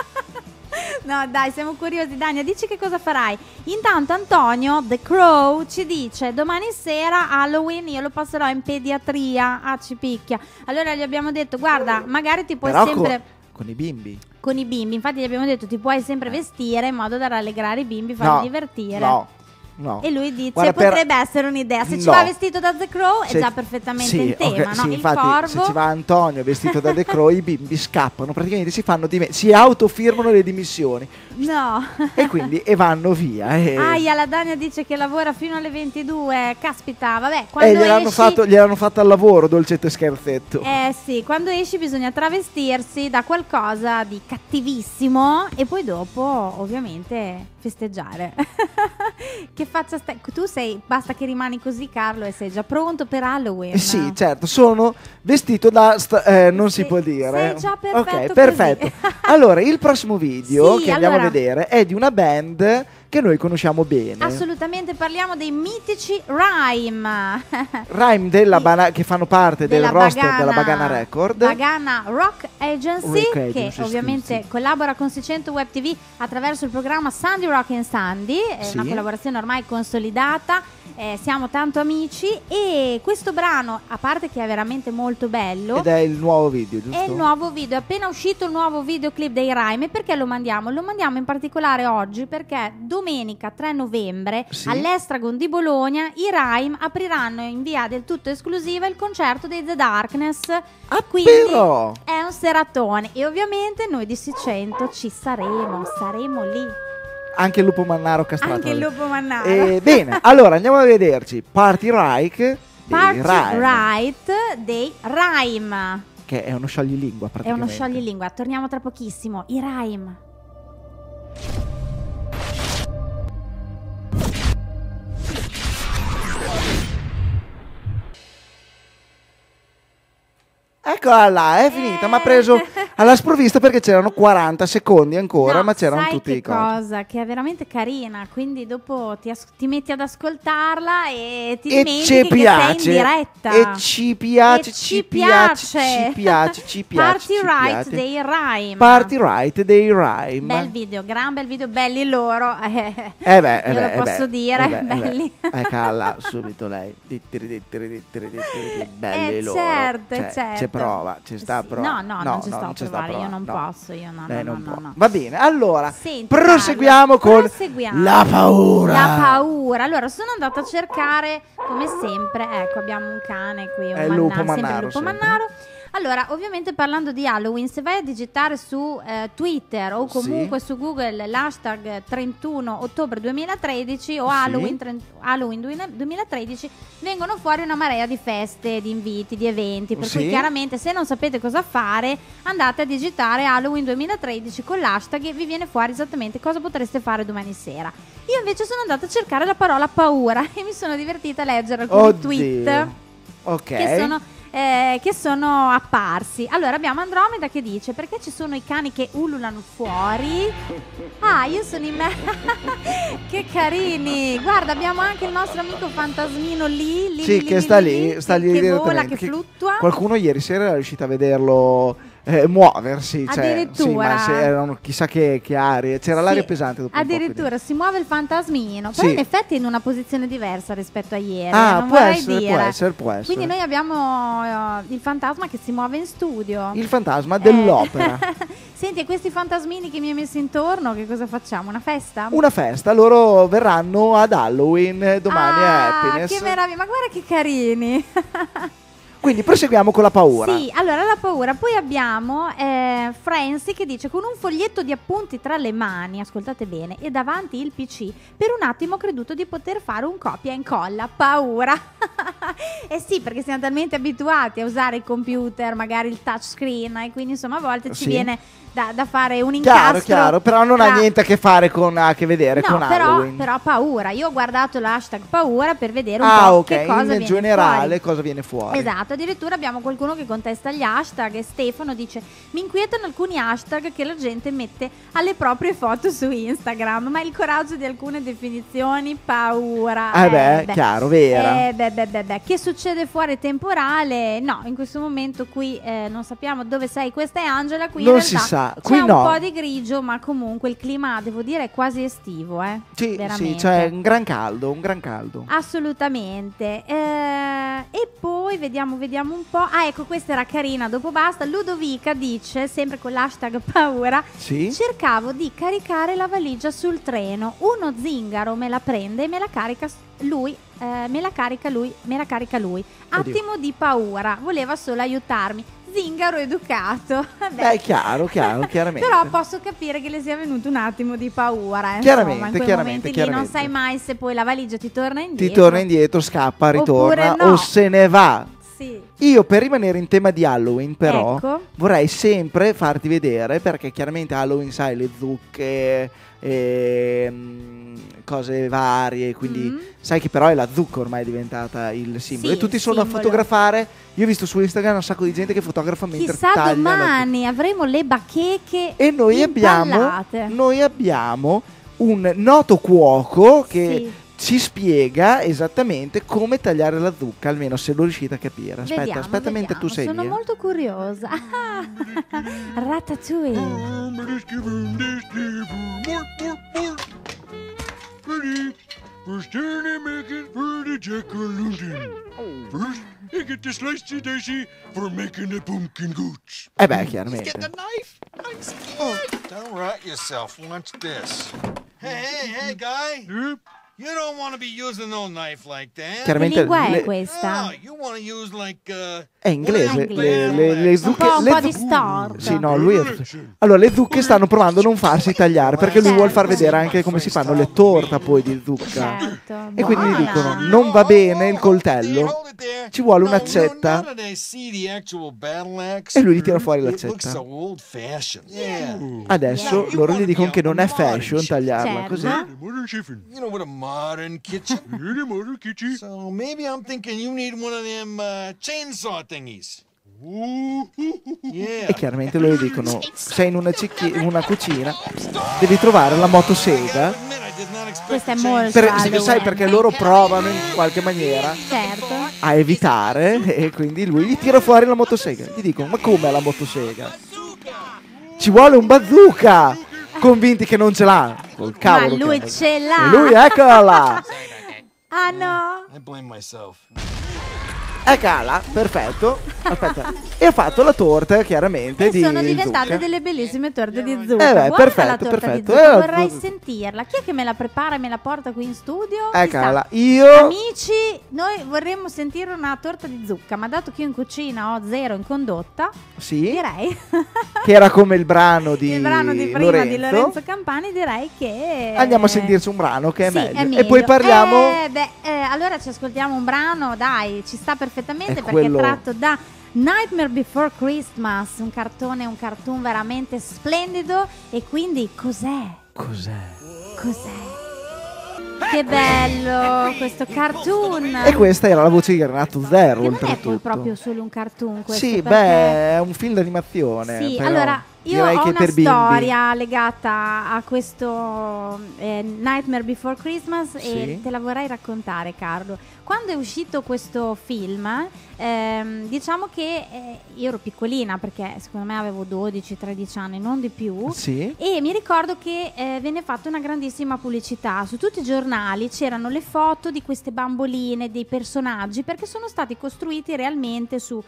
[SPEAKER 1] No dai, siamo curiosi. Dania, dici che cosa farai. Intanto Antonio The Crow ci dice domani sera Halloween io lo passerò in pediatria a Cipicchia. Allora gli abbiamo detto guarda, magari ti puoi
[SPEAKER 2] Però
[SPEAKER 1] sempre
[SPEAKER 2] con i bimbi.
[SPEAKER 1] con i bimbi, infatti gli abbiamo detto ti puoi sempre vestire in modo da rallegrare i bimbi, farli
[SPEAKER 2] No,
[SPEAKER 1] divertire.
[SPEAKER 2] No.
[SPEAKER 1] E lui dice
[SPEAKER 2] Guarda, per-
[SPEAKER 1] potrebbe essere un'idea. Se ci
[SPEAKER 2] No.
[SPEAKER 1] va vestito da The Crow è
[SPEAKER 2] Se-
[SPEAKER 1] già perfettamente
[SPEAKER 2] sì,
[SPEAKER 1] in tema,
[SPEAKER 2] ok,
[SPEAKER 1] no?
[SPEAKER 2] sì,
[SPEAKER 1] Il
[SPEAKER 2] infatti,
[SPEAKER 1] corvo.
[SPEAKER 2] se ci va Antonio vestito da The Crow, i bimbi scappano, praticamente si autofirmano le dimissioni
[SPEAKER 1] No.
[SPEAKER 2] e quindi vanno via.
[SPEAKER 1] Aia, la Dania dice che lavora fino alle 22. Caspita, vabbè, quando
[SPEAKER 2] gliel'hanno fatto al lavoro, dolcetto e scherzetto.
[SPEAKER 1] sì, quando esci bisogna travestirsi da qualcosa di cattivissimo e poi dopo, ovviamente, festeggiare. Che faccia stai? Tu basta che rimani così, Carlo, e sei già pronto per Halloween.
[SPEAKER 2] Sì, certo, sono vestito da non si può dire.
[SPEAKER 1] sei già perfetto
[SPEAKER 2] Ok,
[SPEAKER 1] così.
[SPEAKER 2] perfetto. Allora, il prossimo video
[SPEAKER 1] Sì,
[SPEAKER 2] che andiamo
[SPEAKER 1] allora-
[SPEAKER 2] a vedere è di una band che noi conosciamo bene.
[SPEAKER 1] Assolutamente, parliamo dei mitici Rhyme.
[SPEAKER 2] Rhyme che fanno parte del roster della Bagana Record.
[SPEAKER 1] Bagana Rock Agency,
[SPEAKER 2] Rock
[SPEAKER 1] che
[SPEAKER 2] Agency,
[SPEAKER 1] ovviamente
[SPEAKER 2] sì.
[SPEAKER 1] collabora con 600 Web TV attraverso il programma Sandy Rock and Sandy, è
[SPEAKER 2] Sì.
[SPEAKER 1] una collaborazione ormai consolidata, siamo tanto amici e questo brano, a parte che è veramente molto bello,
[SPEAKER 2] Ed è il nuovo video, giusto?
[SPEAKER 1] è il nuovo video, è appena uscito il nuovo videoclip dei Rhyme. E perché lo mandiamo? Lo mandiamo in particolare oggi perché domenica 3 novembre
[SPEAKER 2] Sì.
[SPEAKER 1] all'Estragon di Bologna i Rhyme apriranno in via del tutto esclusiva il concerto dei The Darkness. Quindi
[SPEAKER 2] però!
[SPEAKER 1] è un seratone e ovviamente noi di 600 ci saremo lì.
[SPEAKER 2] Anche il lupo mannaro castrato.
[SPEAKER 1] Anche il lupo mannaro.
[SPEAKER 2] Bene, allora andiamo a vederci Party Right
[SPEAKER 1] Party
[SPEAKER 2] dei Rhyme,
[SPEAKER 1] Right dei Rhyme.
[SPEAKER 2] che è uno scioglilingua
[SPEAKER 1] È
[SPEAKER 2] praticamente.
[SPEAKER 1] uno scioglilingua, torniamo tra pochissimo. I Rhyme.
[SPEAKER 2] Eccola là, è finita, mi ha preso alla sprovvista perché c'erano 40 secondi ancora,
[SPEAKER 1] No,
[SPEAKER 2] ma c'erano
[SPEAKER 1] sai
[SPEAKER 2] tutti
[SPEAKER 1] che
[SPEAKER 2] i cosi.
[SPEAKER 1] cosa che è veramente carina, quindi dopo ti metti ad ascoltarla e ti
[SPEAKER 2] E
[SPEAKER 1] dimentichi
[SPEAKER 2] ci
[SPEAKER 1] che sei in
[SPEAKER 2] piace,
[SPEAKER 1] diretta.
[SPEAKER 2] e ci piace,
[SPEAKER 1] E
[SPEAKER 2] ci piace.
[SPEAKER 1] Party
[SPEAKER 2] ci
[SPEAKER 1] Right
[SPEAKER 2] piace.
[SPEAKER 1] dei Rhyme.
[SPEAKER 2] Party Right dei Rhyme.
[SPEAKER 1] Bel video, gran bel video, belli loro.
[SPEAKER 2] Beh,
[SPEAKER 1] Io lo posso dire, belli.
[SPEAKER 2] Calla subito lei. Belli loro.
[SPEAKER 1] Certo,
[SPEAKER 2] Cioè,
[SPEAKER 1] certo.
[SPEAKER 2] c'è prova, ci sta
[SPEAKER 1] Sì,
[SPEAKER 2] prova.
[SPEAKER 1] no, non ci sto a provare, io non posso, io no,
[SPEAKER 2] Lei
[SPEAKER 1] no,
[SPEAKER 2] non
[SPEAKER 1] no,
[SPEAKER 2] può.
[SPEAKER 1] no.
[SPEAKER 2] Va bene, allora
[SPEAKER 1] Senti,
[SPEAKER 2] proseguiamo
[SPEAKER 1] Carlo,
[SPEAKER 2] con
[SPEAKER 1] proseguiamo.
[SPEAKER 2] la paura.
[SPEAKER 1] La paura. Allora, sono andata a cercare, come sempre, ecco, abbiamo un cane qui, un
[SPEAKER 2] È il lupo
[SPEAKER 1] sempre
[SPEAKER 2] mannaro,
[SPEAKER 1] il lupo
[SPEAKER 2] sempre.
[SPEAKER 1] mannaro. Allora, ovviamente parlando di Halloween, se vai a digitare su Twitter o comunque su Google l'hashtag 31 ottobre 2013 o Halloween, Halloween 2013, vengono fuori una marea di feste, di inviti, di eventi, per
[SPEAKER 2] Sì.
[SPEAKER 1] cui chiaramente se non sapete cosa fare andate a digitare Halloween 2013 con l'hashtag e vi viene fuori esattamente cosa potreste fare domani sera. Io invece sono andata a cercare la parola paura e mi sono divertita a leggere alcuni
[SPEAKER 2] Oddio.
[SPEAKER 1] tweet
[SPEAKER 2] Ok.
[SPEAKER 1] che sono apparsi. Allora abbiamo Andromeda che dice perché ci sono i cani che ululano fuori. Ah, io sono in me. Che carini. Guarda, abbiamo anche il nostro amico fantasmino lì
[SPEAKER 2] Sì, che sta lì, sta lì
[SPEAKER 1] che vola,
[SPEAKER 2] direttamente.
[SPEAKER 1] che fluttua.
[SPEAKER 2] Qualcuno ieri sera era riuscito a vederlo muoversi, cioè,
[SPEAKER 1] Addirittura.
[SPEAKER 2] sì, ma se erano chissà che arie, c'era
[SPEAKER 1] Sì,
[SPEAKER 2] l'aria pesante dopo un po',
[SPEAKER 1] addirittura si muove il fantasmino, però
[SPEAKER 2] Sì.
[SPEAKER 1] in effetti è in una posizione diversa rispetto a ieri. Non
[SPEAKER 2] può
[SPEAKER 1] vorrei
[SPEAKER 2] essere,
[SPEAKER 1] dire.
[SPEAKER 2] può essere.
[SPEAKER 1] Quindi noi abbiamo il fantasma che si muove in studio.
[SPEAKER 2] Il fantasma dell'opera.
[SPEAKER 1] Senti, e questi fantasmini che mi hai messo intorno, che cosa facciamo? Una festa?
[SPEAKER 2] Una festa, loro verranno ad Halloween, domani è Happiness.
[SPEAKER 1] Che meraviglia, ma guarda che carini.
[SPEAKER 2] Quindi proseguiamo con la paura.
[SPEAKER 1] Sì, allora la paura. Poi abbiamo Francie che dice: con un foglietto di appunti tra le mani, ascoltate bene, e davanti il PC, per un attimo ho creduto di poter fare un copia e incolla. Paura. Eh sì, perché siamo talmente abituati a usare il computer, magari il touchscreen, e quindi insomma a volte ci
[SPEAKER 2] Sì.
[SPEAKER 1] viene da fare un incastro.
[SPEAKER 2] Chiaro, però non ha niente a che fare con a che vedere con Halloween.
[SPEAKER 1] Però paura. Io ho guardato l'hashtag paura per vedere un po'
[SPEAKER 2] ok,
[SPEAKER 1] che cosa viene
[SPEAKER 2] in generale
[SPEAKER 1] fuori.
[SPEAKER 2] cosa viene fuori.
[SPEAKER 1] Esatto, addirittura abbiamo qualcuno che contesta gli hashtag e Stefano dice: mi inquietano alcuni hashtag che la gente mette alle proprie foto su Instagram, ma il coraggio di alcune definizioni, paura.
[SPEAKER 2] Chiaro, vera.
[SPEAKER 1] Che succede fuori temporale? No, in questo momento qui non sappiamo dove sei. Questa è Angela, qui
[SPEAKER 2] Non
[SPEAKER 1] in
[SPEAKER 2] si
[SPEAKER 1] realtà
[SPEAKER 2] sa,
[SPEAKER 1] c'è
[SPEAKER 2] qui
[SPEAKER 1] un
[SPEAKER 2] no.
[SPEAKER 1] po' di grigio, ma comunque il clima, devo dire, è quasi estivo,
[SPEAKER 2] Sì,
[SPEAKER 1] veramente.
[SPEAKER 2] c'è un gran caldo.
[SPEAKER 1] Assolutamente. E poi vediamo un po'. Ah, ecco, questa era carina. Dopo basta. Ludovica dice, sempre con l'hashtag paura:
[SPEAKER 2] Sì.
[SPEAKER 1] cercavo di caricare la valigia sul treno. Uno zingaro me la prende e me la carica lui. Me la carica lui. Attimo di paura. Voleva solo aiutarmi. Zingaro educato.
[SPEAKER 2] Chiaramente.
[SPEAKER 1] Però posso capire che le sia venuto un attimo di paura.
[SPEAKER 2] Chiaramente,
[SPEAKER 1] insomma, in quei momenti lì non sai mai se poi la valigia ti torna indietro.
[SPEAKER 2] Scappa, ritorna
[SPEAKER 1] Oppure no.
[SPEAKER 2] o se ne va.
[SPEAKER 1] Sì.
[SPEAKER 2] Io, per rimanere in tema di Halloween, però,
[SPEAKER 1] Ecco.
[SPEAKER 2] vorrei sempre farti vedere, perché chiaramente Halloween, sai, le zucche, cose varie, quindi sai che però è la zucca ormai è diventata il simbolo.
[SPEAKER 1] Sì,
[SPEAKER 2] e tutti
[SPEAKER 1] il
[SPEAKER 2] sono
[SPEAKER 1] simbolo.
[SPEAKER 2] a fotografare. Io ho visto su Instagram un sacco di gente che fotografa mentre
[SPEAKER 1] Chissà
[SPEAKER 2] tagliano.
[SPEAKER 1] domani avremo le bacheche
[SPEAKER 2] E noi
[SPEAKER 1] impallate.
[SPEAKER 2] abbiamo un noto cuoco che
[SPEAKER 1] Sì.
[SPEAKER 2] ci spiega esattamente come tagliare la zucca, almeno se lo riuscite a capire. Aspetta, mentre tu sei
[SPEAKER 1] Sono
[SPEAKER 2] lì.
[SPEAKER 1] molto curiosa. Ratatouille.
[SPEAKER 6] First turn and make it for the jack-o'-lantern. First, you get the slicey dicey for making the pumpkin gooch.
[SPEAKER 2] Chiaramente.
[SPEAKER 7] Get the knife? I'm scared. Don't rot yourself. Watch this. Hey, guy.
[SPEAKER 6] Yep.
[SPEAKER 7] You don't want to be using no knife like that.
[SPEAKER 1] Che
[SPEAKER 2] Chiaramente
[SPEAKER 1] lingua è
[SPEAKER 2] le-
[SPEAKER 1] questa?
[SPEAKER 7] No, you want to use like
[SPEAKER 2] È inglese.
[SPEAKER 1] inglese.
[SPEAKER 2] Le
[SPEAKER 1] Un
[SPEAKER 2] zucche.
[SPEAKER 1] po', un
[SPEAKER 2] le
[SPEAKER 1] po' di
[SPEAKER 2] zucche-
[SPEAKER 1] storto.
[SPEAKER 2] Sì, no, lui è... Allora, le zucche stanno provando a non farsi tagliare perché lui
[SPEAKER 1] Certo.
[SPEAKER 2] vuole far vedere anche come si fanno le torte poi di zucca.
[SPEAKER 1] Certo.
[SPEAKER 2] E quindi gli
[SPEAKER 1] buona.
[SPEAKER 2] dicono: non va bene il coltello.
[SPEAKER 7] Hold it there.
[SPEAKER 2] Ci vuole
[SPEAKER 7] No,
[SPEAKER 2] un'accetta.
[SPEAKER 7] now that I see the actual battle axe,
[SPEAKER 2] E lui gli tira fuori
[SPEAKER 7] it looks
[SPEAKER 2] l'accetta.
[SPEAKER 7] so old-fashioned. Yeah.
[SPEAKER 2] Adesso loro gli dicono che non è fashion tagliarla
[SPEAKER 1] Certo.
[SPEAKER 2] così.
[SPEAKER 6] The modern chefin'.
[SPEAKER 7] You know, with a modern kitchen.
[SPEAKER 6] Yeah, the modern kitchen.
[SPEAKER 7] So maybe I'm thinking you need one of them chainsaw thingies.
[SPEAKER 6] Ooh.
[SPEAKER 7] Yeah.
[SPEAKER 2] E chiaramente loro gli dicono: sei in una cucina, devi trovare la motosega.
[SPEAKER 1] Questa è molto
[SPEAKER 2] Sai,
[SPEAKER 1] Halloween.
[SPEAKER 2] perché loro provano in qualche maniera
[SPEAKER 1] Certo.
[SPEAKER 2] a evitare, e quindi lui gli tira fuori la motosega. Gli dicono: ma come la motosega? Ci vuole un bazooka! Convinti che non ce l'ha. Col cavolo.
[SPEAKER 1] Ma lui
[SPEAKER 2] che-
[SPEAKER 1] ce l'ha.
[SPEAKER 2] E lui, eccola!
[SPEAKER 1] Ah no.
[SPEAKER 7] I blame myself.
[SPEAKER 2] Eccola, perfetto. Aspetta. E ha fatto la torta, chiaramente,
[SPEAKER 1] E
[SPEAKER 2] di
[SPEAKER 1] sono diventate
[SPEAKER 2] zucca.
[SPEAKER 1] delle bellissime torte di zucca. Buona
[SPEAKER 2] perfetto,
[SPEAKER 1] la torta
[SPEAKER 2] perfetto.
[SPEAKER 1] di zucca,
[SPEAKER 2] Eh,
[SPEAKER 1] vorrei sentirla. Chi è che me la prepara e me la porta qui in studio?
[SPEAKER 2] Eccola,
[SPEAKER 1] Chissà.
[SPEAKER 2] io...
[SPEAKER 1] Amici, noi vorremmo sentire una torta di zucca, ma dato che io in cucina ho zero in condotta,
[SPEAKER 2] Sì,
[SPEAKER 1] direi
[SPEAKER 2] che era come il brano di
[SPEAKER 1] il brano di prima di Lorenzo Campani, direi che
[SPEAKER 2] Andiamo a sentirci un brano che è,
[SPEAKER 1] sì,
[SPEAKER 2] meglio.
[SPEAKER 1] è
[SPEAKER 2] E poi parliamo...
[SPEAKER 1] allora ci ascoltiamo un brano, dai, ci sta perfettamente
[SPEAKER 2] È
[SPEAKER 1] perché
[SPEAKER 2] quello-
[SPEAKER 1] è tratto da Nightmare Before Christmas, un cartoon veramente splendido. E quindi cos'è? Che bello questo cartoon.
[SPEAKER 2] E questa era la voce di Renato Zero,
[SPEAKER 1] che non è poi
[SPEAKER 2] oltretutto.
[SPEAKER 1] proprio solo un cartoon questo,
[SPEAKER 2] Sì,
[SPEAKER 1] perché...
[SPEAKER 2] è un film d'animazione.
[SPEAKER 1] Sì,
[SPEAKER 2] però
[SPEAKER 1] allora io
[SPEAKER 2] direi
[SPEAKER 1] ho
[SPEAKER 2] che
[SPEAKER 1] una
[SPEAKER 2] per bimbi.
[SPEAKER 1] storia legata a questo Nightmare Before Christmas
[SPEAKER 2] Sì.
[SPEAKER 1] e te la vorrei raccontare, Carlo. quando è uscito questo film, diciamo che io ero piccolina, perché secondo me avevo 12-13 anni, non di più.
[SPEAKER 2] Sì.
[SPEAKER 1] E mi ricordo che venne fatta una grandissima pubblicità. Su tutti i giornali c'erano le foto di queste bamboline, dei personaggi, perché sono stati costruiti realmente su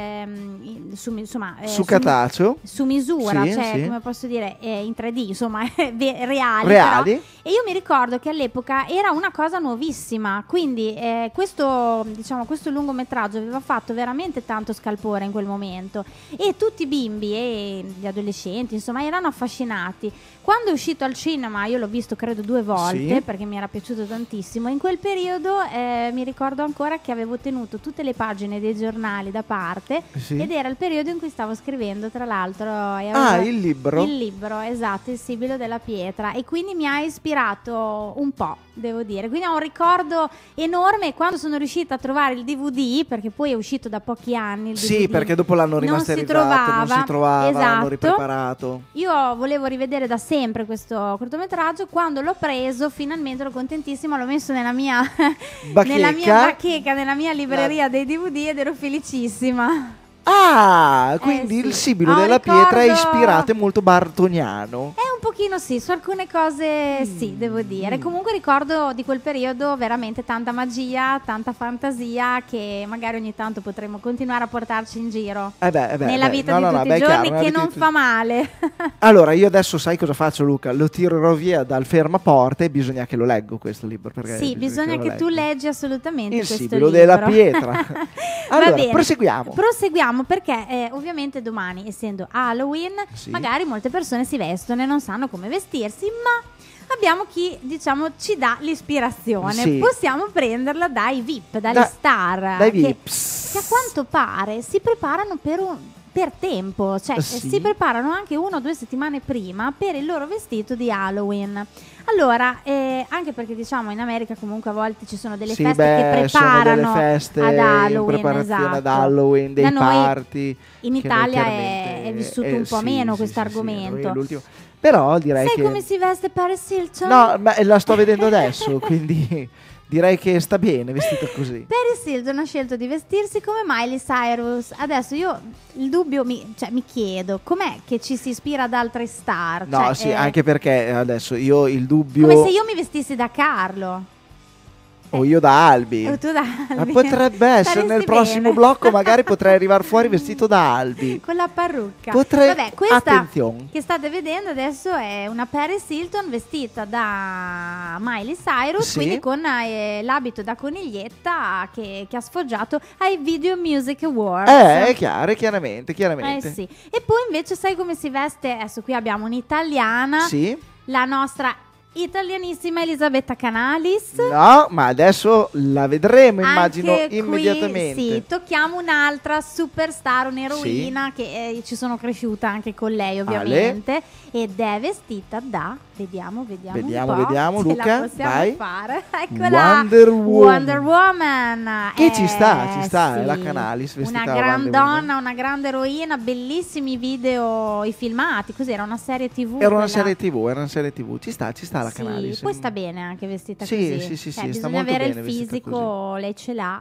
[SPEAKER 2] cartaceo,
[SPEAKER 1] su misura,
[SPEAKER 2] sì,
[SPEAKER 1] cioè
[SPEAKER 2] sì.
[SPEAKER 1] come posso dire, in 3D, insomma, reali.
[SPEAKER 2] Reali.
[SPEAKER 1] Però. E io mi ricordo che all'epoca era una cosa nuovissima, quindi questo lungometraggio aveva fatto veramente tanto scalpore in quel momento, e tutti i bimbi e gli adolescenti, insomma, erano affascinati. Quando è uscito al cinema, io l'ho visto credo 2 volte,
[SPEAKER 2] Sì.
[SPEAKER 1] perché mi era piaciuto tantissimo. In quel periodo mi ricordo ancora che avevo tenuto tutte le pagine dei giornali da parte,
[SPEAKER 2] Sì.
[SPEAKER 1] ed era il periodo in cui stavo scrivendo, tra l'altro. E avevo
[SPEAKER 2] il libro.
[SPEAKER 1] il libro, esatto, Il Sibilo della Pietra, e quindi mi ha ispirato un po', devo dire. Quindi ho un ricordo enorme. Quando sono riuscita a trovare il DVD, perché poi è uscito da pochi anni il
[SPEAKER 2] Sì,
[SPEAKER 1] DVD,
[SPEAKER 2] perché dopo l'hanno rimasterizzato, non si trovava, l'hanno
[SPEAKER 1] esatto.
[SPEAKER 2] ripreparato.
[SPEAKER 1] Io volevo rivedere da sempre questo cortometraggio. Quando l'ho preso, finalmente ero contentissima, l'ho messo nella mia
[SPEAKER 2] Bacheca.
[SPEAKER 1] nella mia bacheca, nella mia libreria dei DVD, ed ero felicissima.
[SPEAKER 2] Quindi
[SPEAKER 1] sì.
[SPEAKER 2] il Sibilo
[SPEAKER 1] Ho
[SPEAKER 2] della Pietra è
[SPEAKER 1] ricordo-
[SPEAKER 2] ispirato, è molto bartoniano.
[SPEAKER 1] È un pochino sì, su alcune cose sì, devo dire. Comunque ricordo di quel periodo veramente tanta magia, tanta fantasia, che magari ogni tanto potremmo continuare a portarci in giro nella vita di tutti i giorni, che non fa male.
[SPEAKER 2] Allora, io adesso sai cosa faccio, Luca? Lo tirerò via dal fermaporte e bisogna che lo leggo questo libro. Perché
[SPEAKER 1] Sì, bisogna che tu leggi assolutamente
[SPEAKER 2] Il
[SPEAKER 1] questo
[SPEAKER 2] Sibilo
[SPEAKER 1] libro.
[SPEAKER 2] della Pietra.
[SPEAKER 1] Va
[SPEAKER 2] Allora,
[SPEAKER 1] bene.
[SPEAKER 2] proseguiamo.
[SPEAKER 1] Perché ovviamente domani, essendo Halloween,
[SPEAKER 2] Sì.
[SPEAKER 1] magari molte persone si vestono e non sanno come vestirsi, ma abbiamo chi, diciamo, ci dà l'ispirazione.
[SPEAKER 2] Sì.
[SPEAKER 1] Possiamo prenderla dai VIP, dalle star,
[SPEAKER 2] dai
[SPEAKER 1] che
[SPEAKER 2] VIPs.
[SPEAKER 1] a quanto pare si preparano per tempo, cioè
[SPEAKER 2] Sì.
[SPEAKER 1] si preparano anche 1 o 2 settimane prima per il loro vestito di Halloween. Allora, anche perché diciamo in America comunque a volte ci sono delle
[SPEAKER 2] Sì,
[SPEAKER 1] feste che
[SPEAKER 2] sono
[SPEAKER 1] preparano
[SPEAKER 2] delle feste
[SPEAKER 1] ad Halloween,
[SPEAKER 2] in preparazione ad
[SPEAKER 1] esatto.
[SPEAKER 2] Halloween, dei
[SPEAKER 1] Da noi
[SPEAKER 2] party.
[SPEAKER 1] in
[SPEAKER 2] che
[SPEAKER 1] Italia
[SPEAKER 2] noi
[SPEAKER 1] è
[SPEAKER 2] chiaramente-
[SPEAKER 1] vissuto un po' meno
[SPEAKER 2] sì,
[SPEAKER 1] questo
[SPEAKER 2] sì,
[SPEAKER 1] argomento.
[SPEAKER 2] noi l'ultimo. Però direi
[SPEAKER 1] Sai
[SPEAKER 2] che
[SPEAKER 1] come si veste Paris Hilton?
[SPEAKER 2] no, ma la sto vedendo adesso, quindi direi che sta bene vestita così.
[SPEAKER 1] Paris Hilton ha scelto di vestirsi come Miley Cyrus. Adesso io il dubbio mi chiedo, com'è che ci si ispira ad altre star?
[SPEAKER 2] No,
[SPEAKER 1] Cioè,
[SPEAKER 2] sì, anche perché adesso io il dubbio
[SPEAKER 1] come se io mi vestissi da Carlo.
[SPEAKER 2] o io da Albi.
[SPEAKER 1] O tu da
[SPEAKER 2] Ma
[SPEAKER 1] Albi.
[SPEAKER 2] potrebbe essere
[SPEAKER 1] Staresti
[SPEAKER 2] nel prossimo
[SPEAKER 1] bene.
[SPEAKER 2] blocco, magari potrei arrivare fuori vestito da Albi.
[SPEAKER 1] Con la parrucca.
[SPEAKER 2] Potrei-
[SPEAKER 1] Vabbè, questa
[SPEAKER 2] attenzione.
[SPEAKER 1] che state vedendo adesso è una Paris Hilton vestita da Miley Cyrus,
[SPEAKER 2] Sì.
[SPEAKER 1] quindi con l'abito da coniglietta che ha sfoggiato ai Video Music Awards.
[SPEAKER 2] È chiaro, chiaramente.
[SPEAKER 1] Sì. E poi invece sai come si veste? Adesso qui abbiamo un'italiana,
[SPEAKER 2] Sì.
[SPEAKER 1] la nostra italianissima Elisabetta Canalis.
[SPEAKER 2] No, ma adesso la vedremo, immagino,
[SPEAKER 1] Anche qui,
[SPEAKER 2] immediatamente.
[SPEAKER 1] sì, tocchiamo un'altra superstar, un'eroina che ci sono cresciuta anche con lei ovviamente, ed è vestita da, vediamo un po',
[SPEAKER 2] Vediamo,
[SPEAKER 1] ce
[SPEAKER 2] Luca,
[SPEAKER 1] la possiamo
[SPEAKER 2] vai.
[SPEAKER 1] fare. Eccola,
[SPEAKER 2] Wonder
[SPEAKER 1] Woman.
[SPEAKER 2] Che ci sta,
[SPEAKER 1] sì.
[SPEAKER 2] è la Canalis vestita
[SPEAKER 1] una
[SPEAKER 2] da
[SPEAKER 1] gran
[SPEAKER 2] Wonder Woman.
[SPEAKER 1] donna, una grande eroina, bellissimi video, i filmati, cos'era? Una serie TV?
[SPEAKER 2] Era una
[SPEAKER 1] quella?
[SPEAKER 2] serie TV, ci sta la
[SPEAKER 1] Sì,
[SPEAKER 2] Canalis.
[SPEAKER 1] poi sta bene anche vestita
[SPEAKER 2] Sì,
[SPEAKER 1] così.
[SPEAKER 2] sì,
[SPEAKER 1] Cioè,
[SPEAKER 2] sì, sta
[SPEAKER 1] bisogna
[SPEAKER 2] molto
[SPEAKER 1] avere
[SPEAKER 2] bene
[SPEAKER 1] il
[SPEAKER 2] vestita
[SPEAKER 1] fisico, lei ce l'ha.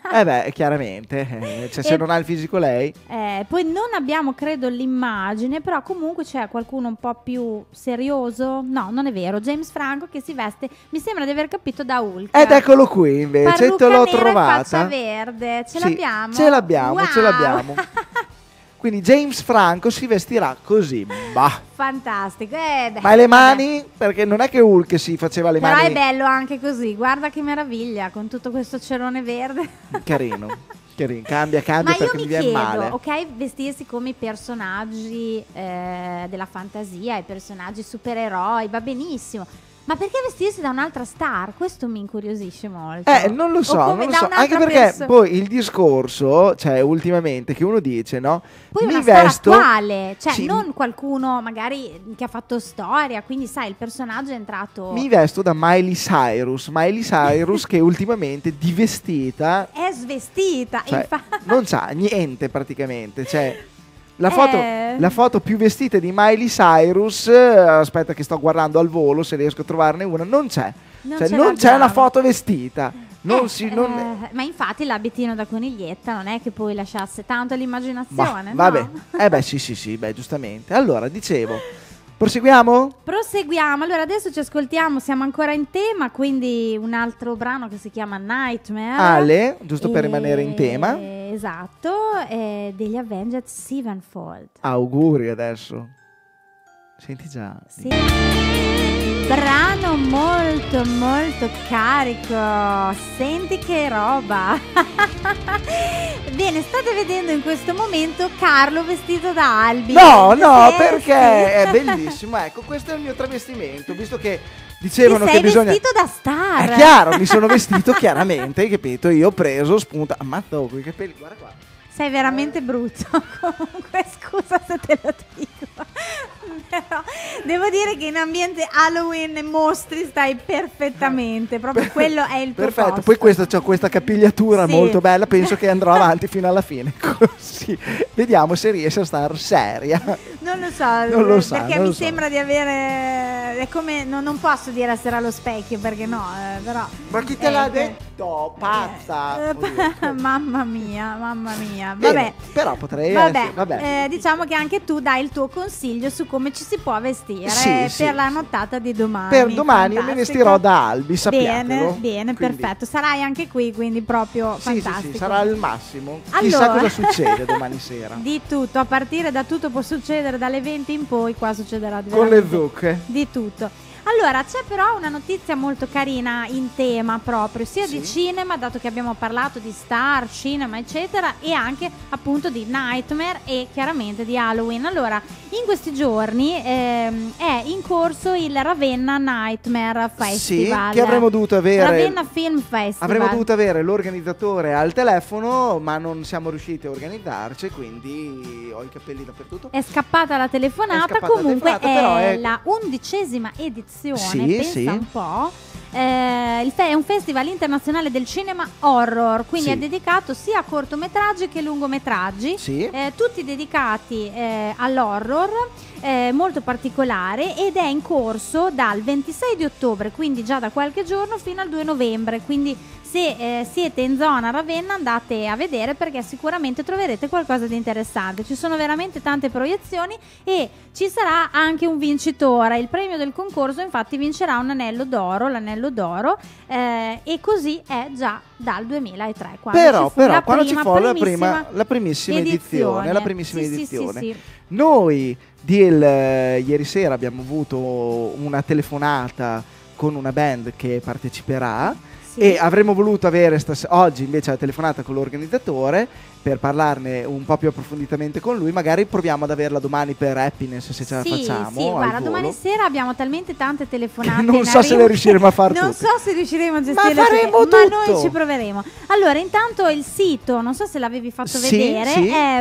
[SPEAKER 2] Chiaramente, se non ha il fisico lei.
[SPEAKER 1] Poi non abbiamo credo l'immagine, però comunque c'è qualcuno un po' più serioso. No, non è vero, James Franco che si veste, mi sembra di aver capito, da Hulk.
[SPEAKER 2] Ed eccolo qui invece,
[SPEAKER 1] Parrucca
[SPEAKER 2] te l'ho
[SPEAKER 1] nera e
[SPEAKER 2] trovata.
[SPEAKER 1] faccia verde, ce
[SPEAKER 2] Sì,
[SPEAKER 1] l'abbiamo?
[SPEAKER 2] Ce l'abbiamo,
[SPEAKER 1] Wow!
[SPEAKER 2] ce l'abbiamo. Quindi James Franco si vestirà così. Bah.
[SPEAKER 1] Fantastico. Beh,
[SPEAKER 2] Ma le
[SPEAKER 1] vabbè.
[SPEAKER 2] mani? Perché non è che Hulk si faceva le
[SPEAKER 1] Però
[SPEAKER 2] mani.
[SPEAKER 1] è bello anche così, guarda che meraviglia, con tutto questo cerone verde.
[SPEAKER 2] Carino. Cambia
[SPEAKER 1] Ma io
[SPEAKER 2] perché
[SPEAKER 1] mi
[SPEAKER 2] mi viene
[SPEAKER 1] chiedo,
[SPEAKER 2] male.
[SPEAKER 1] ok, vestirsi come i personaggi della fantasia, i personaggi supereroi, va benissimo. Ma perché vestirsi da un'altra star? Questo mi incuriosisce molto.
[SPEAKER 2] Non lo so,
[SPEAKER 1] O come
[SPEAKER 2] non lo
[SPEAKER 1] da
[SPEAKER 2] so.
[SPEAKER 1] un'altra
[SPEAKER 2] Anche perché
[SPEAKER 1] persona.
[SPEAKER 2] poi il discorso, cioè ultimamente che uno dice, no?
[SPEAKER 1] Poi
[SPEAKER 2] mi
[SPEAKER 1] una star
[SPEAKER 2] vesto
[SPEAKER 1] attuale, cioè
[SPEAKER 2] Sì,
[SPEAKER 1] non qualcuno magari che ha fatto storia, quindi sai, il personaggio è entrato...
[SPEAKER 2] mi vesto da Miley Cyrus che ultimamente di vestita
[SPEAKER 1] È svestita,
[SPEAKER 2] cioè,
[SPEAKER 1] infatti.
[SPEAKER 2] non c'ha niente praticamente, cioè la foto più vestita di Miley Cyrus, aspetta che sto guardando al volo se riesco a trovarne una, non c'è.
[SPEAKER 1] Non
[SPEAKER 2] Cioè,
[SPEAKER 1] ce
[SPEAKER 2] non c'è
[SPEAKER 1] l'abbiamo.
[SPEAKER 2] una foto vestita.
[SPEAKER 1] Ma infatti l'abitino da coniglietta non è che poi lasciasse tanto all'immaginazione,
[SPEAKER 2] vabbè.
[SPEAKER 1] no?
[SPEAKER 2] Sì, giustamente. Allora, dicevo, proseguiamo?
[SPEAKER 1] Proseguiamo. Allora, adesso ci ascoltiamo, siamo ancora in tema, quindi un altro brano che si chiama Nightmare.
[SPEAKER 2] Ale, giusto per rimanere in tema.
[SPEAKER 1] Esatto, degli Avenged Sevenfold.
[SPEAKER 2] Auguri adesso. Senti già.
[SPEAKER 1] Sì. Brano molto molto carico. Senti che roba. Bene, state vedendo in questo momento Carlo vestito da Albi.
[SPEAKER 2] No, perché è bellissimo. Ecco, questo è il mio travestimento, visto che dicevano che bisogna...
[SPEAKER 1] vestito da star.
[SPEAKER 2] È chiaro, mi sono vestito chiaramente, capito? Io ho preso spunto. Ammazza con i capelli, guarda qua.
[SPEAKER 1] Sei veramente brutto. Comunque, scusa se te lo dico. Però devo dire che in ambiente Halloween e mostri stai perfettamente. Proprio quello è il tuo
[SPEAKER 2] perfetto.
[SPEAKER 1] posto.
[SPEAKER 2] Poi c'ho questa capigliatura molto bella. Penso che andrò avanti fino alla fine. Così vediamo se riesce a star seria.
[SPEAKER 1] Non lo so, perché mi sembra di avere. È come. Non posso dire essere allo specchio, perché no, però.
[SPEAKER 2] Ma chi te l'ha detto? Pazza!
[SPEAKER 1] Mamma mia.
[SPEAKER 2] Bene, però potrei essere,
[SPEAKER 1] diciamo che anche tu dai il tuo consiglio su come ci si può vestire per la nottata di domani.
[SPEAKER 2] Per domani io mi vestirò da Albi, sappiatelo.
[SPEAKER 1] Bene, quindi. Perfetto. Sarai anche qui, quindi proprio fantastico.
[SPEAKER 2] Sì, sarà il massimo.
[SPEAKER 1] Allora,
[SPEAKER 2] chissà cosa succede domani sera.
[SPEAKER 1] Di tutto, a partire da tutto può succedere, dalle 20 in poi qua succederà
[SPEAKER 2] con le zucche.
[SPEAKER 1] Di tutto. Allora, c'è però una notizia molto carina in tema proprio, sia di cinema, dato che abbiamo parlato di star, cinema, eccetera, e anche appunto di Nightmare e chiaramente di Halloween. Allora, in questi giorni è in corso il Ravenna Nightmare Festival.
[SPEAKER 2] Sì, che avremmo dovuto avere.
[SPEAKER 1] Ravenna Film Festival.
[SPEAKER 2] Avremmo dovuto avere l'organizzatore al telefono, ma non siamo riusciti a organizzarci, quindi ho i capelli dappertutto.
[SPEAKER 1] È scappata la telefonata, comunque è la 11ª edizione. Pensa un po'. È un festival internazionale del cinema horror, quindi è dedicato sia a cortometraggi che lungometraggi, tutti dedicati all'horror, molto particolare, ed è in corso dal 26 di ottobre, quindi già da qualche giorno, fino al 2 novembre, quindi se siete in zona Ravenna andate a vedere, perché sicuramente troverete qualcosa di interessante. Ci sono veramente tante proiezioni e ci sarà anche un vincitore. Il premio del concorso infatti vincerà un anello d'oro, l'anello d'oro, e così è già dal 2003, quando ci fu la primissima edizione.
[SPEAKER 2] Sì. Noi ieri sera abbiamo avuto una telefonata con una band che parteciperà. E avremmo voluto avere oggi invece la telefonata con l'organizzatore per parlarne un po' più approfonditamente con lui. Magari proviamo ad averla domani per Happiness, se ce la facciamo.
[SPEAKER 1] Sì, guarda, domani sera abbiamo talmente tante telefonate.
[SPEAKER 2] Non so se le riusciremo a fare tutte.
[SPEAKER 1] Non so se riusciremo a gestirle,
[SPEAKER 2] ma
[SPEAKER 1] noi ci proveremo. Allora, intanto il sito, non so se l'avevi fatto vedere, è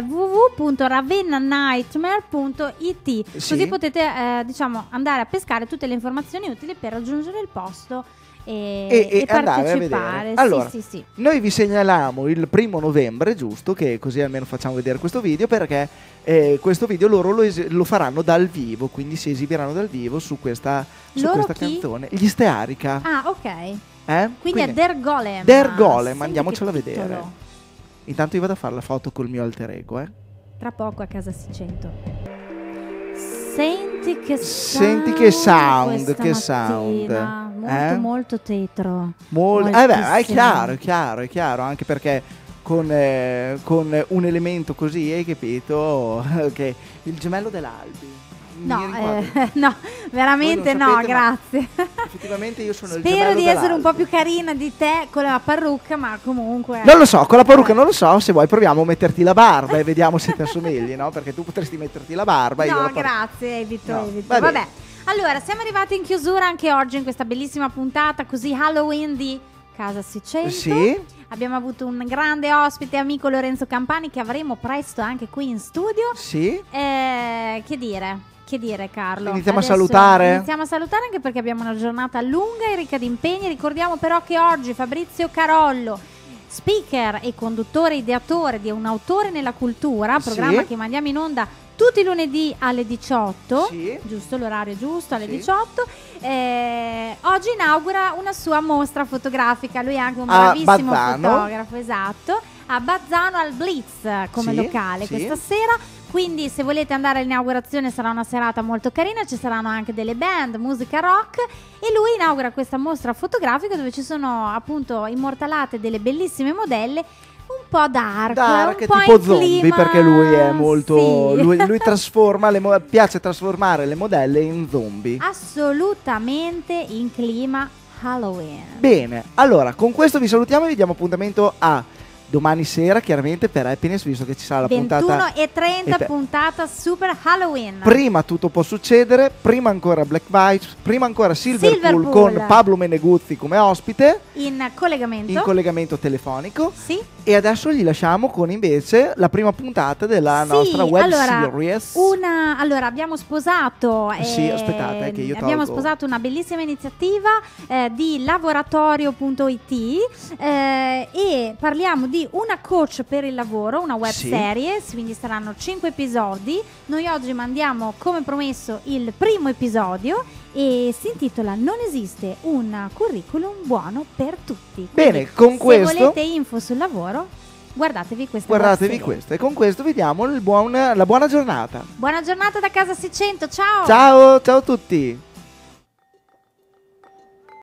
[SPEAKER 1] www.ravennanightmare.it. Così potete andare a pescare tutte le informazioni utili per raggiungere il posto e
[SPEAKER 2] andare
[SPEAKER 1] partecipare.
[SPEAKER 2] A vedere. Allora,
[SPEAKER 1] sì.
[SPEAKER 2] Noi vi segnaliamo il 1 novembre, giusto? Che così almeno facciamo vedere questo video, perché questo video loro lo faranno dal vivo, quindi si esibiranno dal vivo su questa canzone. Gli Stearica.
[SPEAKER 1] Ah, ok. Quindi è
[SPEAKER 2] Der Golem, andiamocelo a vedere. Intanto io vado a fare la foto col mio alter ego,
[SPEAKER 1] Tra poco a Casa 600. Senti che sound. Molto tetro.
[SPEAKER 2] È chiaro, anche perché con un elemento così, hai capito? Che il gemello dell'Albi.
[SPEAKER 1] No, veramente no, grazie.
[SPEAKER 2] Effettivamente io sono
[SPEAKER 1] Spero
[SPEAKER 2] il gemello
[SPEAKER 1] di essere
[SPEAKER 2] dell'Albi.
[SPEAKER 1] Un po' più carina di te con la parrucca, ma comunque.
[SPEAKER 2] Non lo so, con la parrucca non lo so, se vuoi proviamo a metterti la barba e vediamo se ti assomigli, no? Perché tu potresti metterti la barba.
[SPEAKER 1] No, grazie, evito. Vabbè. Allora, siamo arrivati in chiusura anche oggi in questa bellissima puntata così Halloween di Casa 600.
[SPEAKER 2] Sì.
[SPEAKER 1] Abbiamo avuto un grande ospite, amico Lorenzo Campani, che avremo presto anche qui in studio.
[SPEAKER 2] Sì.
[SPEAKER 1] Che dire, Carlo?
[SPEAKER 2] Iniziamo a salutare?
[SPEAKER 1] Iniziamo a salutare, anche perché abbiamo una giornata lunga e ricca di impegni. Ricordiamo però che oggi Fabrizio Carollo, speaker e conduttore ideatore di Un Autore nella Cultura, programma che mandiamo in onda tutti i lunedì alle 18,
[SPEAKER 2] Sì.
[SPEAKER 1] giusto, l'orario è giusto, alle
[SPEAKER 2] Sì.
[SPEAKER 1] 18. Oggi inaugura una sua mostra fotografica, lui è anche un
[SPEAKER 2] A
[SPEAKER 1] bravissimo
[SPEAKER 2] Bazzano.
[SPEAKER 1] fotografo, esatto, a Bazzano al Blitz come
[SPEAKER 2] Sì,
[SPEAKER 1] locale
[SPEAKER 2] sì.
[SPEAKER 1] questa sera. Quindi se volete andare all'inaugurazione sarà una serata molto carina, ci saranno anche delle band, musica rock, e lui inaugura questa mostra fotografica dove ci sono appunto immortalate delle bellissime modelle, un po' dark, un po'
[SPEAKER 2] tipo
[SPEAKER 1] in
[SPEAKER 2] zombie,
[SPEAKER 1] clima-
[SPEAKER 2] perché lui è molto
[SPEAKER 1] sì.
[SPEAKER 2] lui trasforma piace trasformare le modelle in zombie.
[SPEAKER 1] Assolutamente in clima Halloween.
[SPEAKER 2] Bene, allora con questo vi salutiamo e vi diamo appuntamento a domani sera, chiaramente per Happiness, visto che ci sarà la
[SPEAKER 1] 21
[SPEAKER 2] puntata.
[SPEAKER 1] e 30
[SPEAKER 2] e
[SPEAKER 1] puntata Super Halloween.
[SPEAKER 2] Prima tutto può succedere, prima ancora Black Vibes, prima ancora Silverpool
[SPEAKER 1] Silverpool.
[SPEAKER 2] con Pablo Meneguzzi come ospite
[SPEAKER 1] in collegamento.
[SPEAKER 2] in collegamento telefonico.
[SPEAKER 1] Sì.
[SPEAKER 2] E adesso gli lasciamo con invece la prima puntata della
[SPEAKER 1] Sì,
[SPEAKER 2] nostra web
[SPEAKER 1] allora,
[SPEAKER 2] series.
[SPEAKER 1] Allora, abbiamo sposato
[SPEAKER 2] Sì, aspettate, che io
[SPEAKER 1] abbiamo
[SPEAKER 2] tolgo.
[SPEAKER 1] sposato una bellissima iniziativa di lavoratorio.it e parliamo di una coach per il lavoro, una web
[SPEAKER 2] Sì.
[SPEAKER 1] series, quindi saranno 5 episodi. Noi oggi mandiamo come promesso il primo episodio e si intitola Non esiste un curriculum buono per tutti.
[SPEAKER 2] Bene,
[SPEAKER 1] Quindi,
[SPEAKER 2] con
[SPEAKER 1] se
[SPEAKER 2] questo
[SPEAKER 1] volete info sul lavoro, guardatevi questa
[SPEAKER 2] guardatevi
[SPEAKER 1] web serie.
[SPEAKER 2] questo e con questo vi diamo la buona giornata.
[SPEAKER 1] Buona giornata da Casa 600, ciao!
[SPEAKER 2] Ciao a tutti.